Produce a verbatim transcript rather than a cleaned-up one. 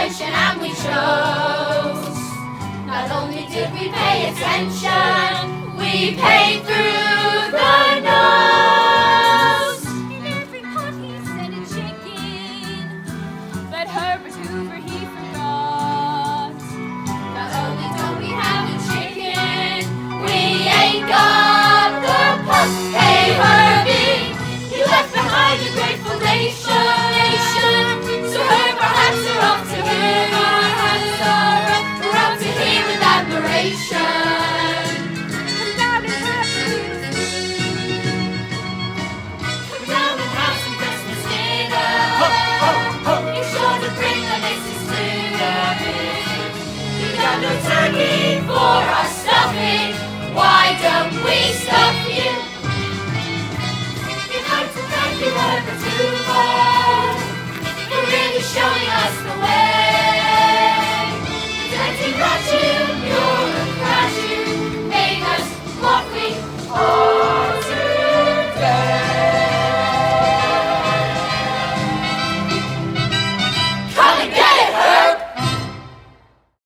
attention and we chose. Not only did we pay attention, we paid through the nose. In every pot he said a chicken, but Herbert Hoover he forgot. Not only don't we have a chicken, we ain't got the pot. Hey Herbie, you left behind a grateful nation. So Herb, our hats are off to him. Our hats are up, we're up to him with admiration. Come down and have some Come down and have some Christmas dinner. You're sure to bring the nicest dinner. We got no turkey for our stuffing. Why don't we stuff you? We'd like to thank you, Herbert Hoover, for really showing us the